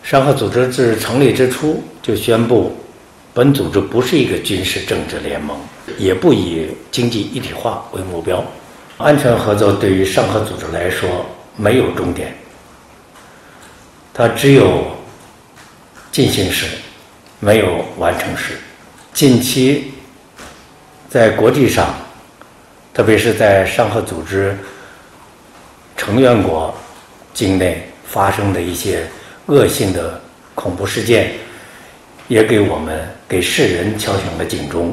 上合组织自成立之初就宣布，本组织不是一个军事政治联盟，也不以经济一体化为目标。安全合作对于上合组织来说没有终点，它只有进行时，没有完成时。近期在国际上，特别是在上合组织成员国境内发生的一些恶性的恐怖事件，也给世人敲响了警钟。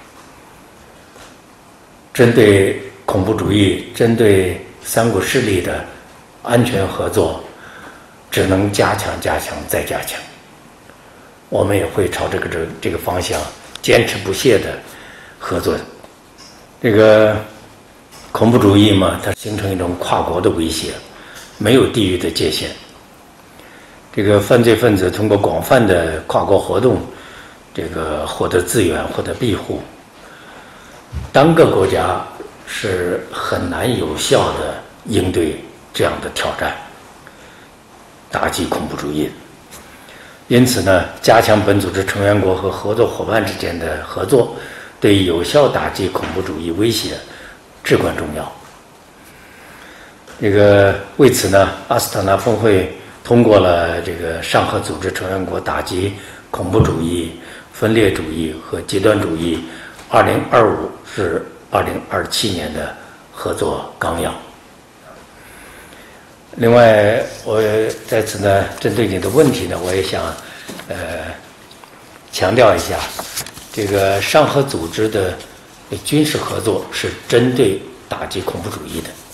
针对恐怖主义、针对三股势力的安全合作，只能加强、再加强。我们也会朝这个方向坚持不懈的合作。这个恐怖主义嘛，它形成一种跨国的威胁，没有地域的界限。这个犯罪分子通过广泛的跨国活动，这个获得资源、获得庇护。单个国家是很难有效的应对这样的挑战，打击恐怖主义。因此呢，加强本组织成员国和合作伙伴之间的合作，对有效打击恐怖主义威胁至关重要。为此呢，阿斯塔纳峰会通过了这个上合组织成员国打击恐怖主义、分裂主义和极端主义2025至2027年的合作纲要。另外，我在此呢，针对你的问题呢，我也想强调一下，这个上合组织的军事合作是针对打击恐怖主义的。